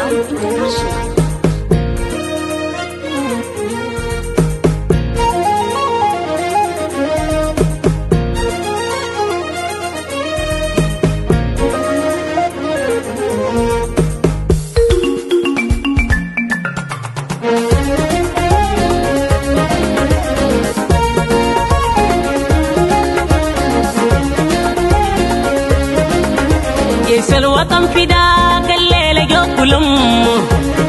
جيش الوطن فداك الليلة جو كل أمه،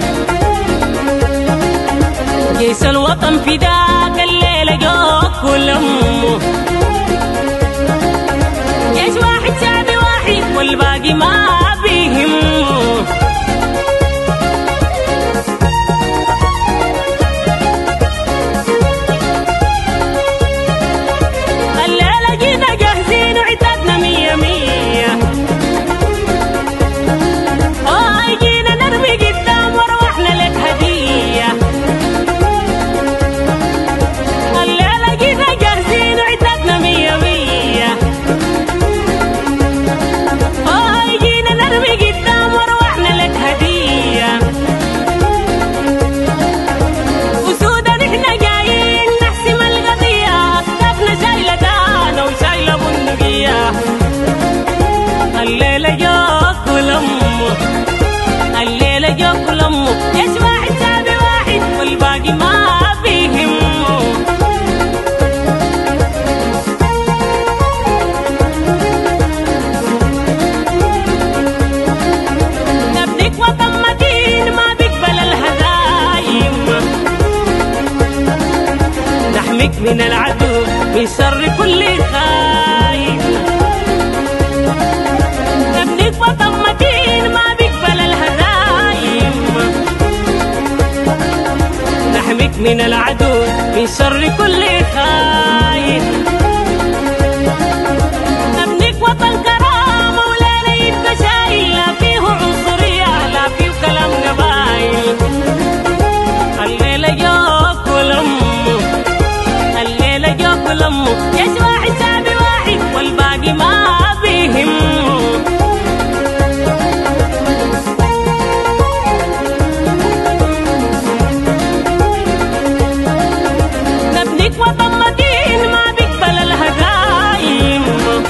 جيش الوطن فداك الليلة جو كل أمه، جيش واحد شعب واحد والباقي ما بيهمه. الليلة جينا جاهزين وعتادنا مية مية، جينا نرمي قدام وروحنا لك هدية. الليلة جينا جاهزين وعتادنا مية مية، جينا نرمي قدام وروحنا لك هدية. وسودا نحنا جايين نحسم القضية، أكتافنا شايلة دانا وشايلة بندقية. الليلة جو كل أمه، الليلة جو كل أمه، جيش واحد شعب واحد والباقي ما بيهمه. نبنيك وطن متين ما بيقبل الهزايم، نحميك من العدو من شر كل خايف. نبنيك وطن متين ما بيقبل الهزايم، نحميك من العدو من شر كل خايف. نبنيك وطن كرامة ولا يبقى شايل، لا فيه عنصرية لا فيه كلام قبايل. الليلة جو كل أمه، الليلة جو كل أمه، جيش واحد شعب واحد والباقي ما بيهمه. وطن متين ما بيقبل الهزايم،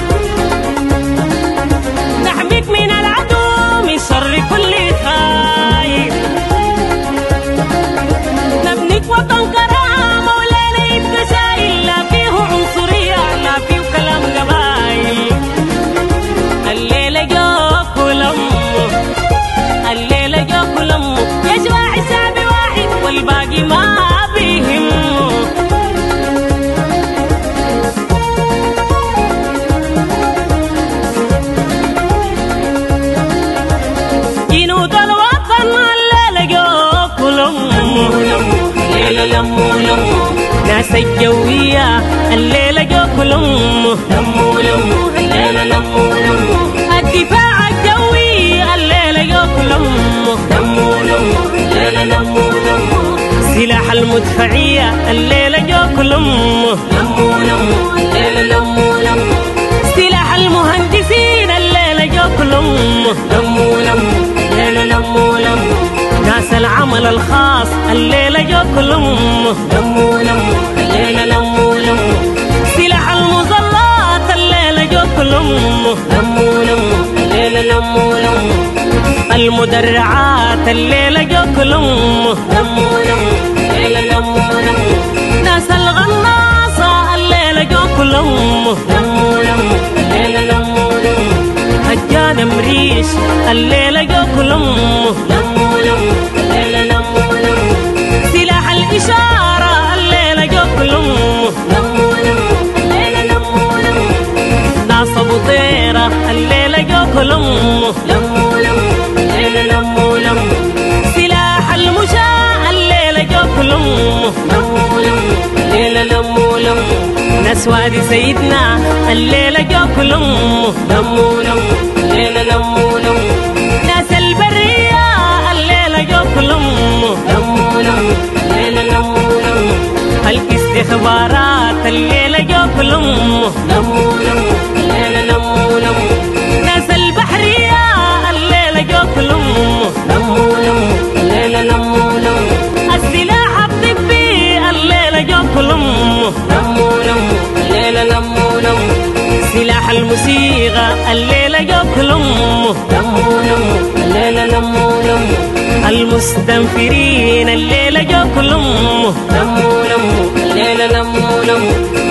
نحميك من العدو من شر كل خايف. نبنيك وطن كرامة ولا يبقى شايل، لا فيه عنصرية لا فيه كلام قبايل. الليلة جو كل أمه، الليلة جو كل أمه، جيش واحد شعب واحد والباقي ما بيهمه. جنود الوطن الليلة جو كل أمه، الليلة لمو لمو، ناس الجوية الليلة جو كل أمه، لمو لمو الليلة لمو لمو، الدفاع الجوي الليلة جو كل أمه، لمو لمو الليلة لمو لمو، سلاح المدفعية الليلة جو كل أمه، لمو لمو الليلة لمو لمو، سلاح المهندسين الليلة جو كل أمه، لمو لمو الليلة لمو لمو، ناس العمل الخاص الليلة جو كل أمه، لمو لمو الليلة لمو لمو، سلاح المظلات الليلة جو كل أمه، لمو لمو الليلة لمو لمو، المدرعات الليلة جو كل أمه، لمو لمو الليلة لمو لمو، ناس الغناصة الليلة جو كل أمه، لمو لمو الليلة لمو لمو، هجان مريش الليلة جو كل أمه، لمو لمو الليلة لمو لمو، سلاح الإشارة الليلة جو كل أمه، لمو لمو الليلة لمو لمو، ناس أبو طيرة الليلة جو كل أمه، لمو لمو الليلة لمو لمو، سلاح المشاة الليلة جو كل أمه، لمو لمو الليلة لمو لمو، ناس وادي سيدنا الليلة جو كل أمه، لمو لمو الليلة لمو لمو، ناس البرية الليلة جو كل أمه، لمو لمو الليلة لمو لمو، الاستخبارات الليلة جو كل أمه، لمو لمو الليلة لمو لمو، ناس البحرية الليلة جو كل أمه، لمو لمو الموسيقى الليلة ياكلهم لموا لموا الليلة لموا لموا المستنفرين الليلة ياكلهم لموا لموا الليلة لموا لموا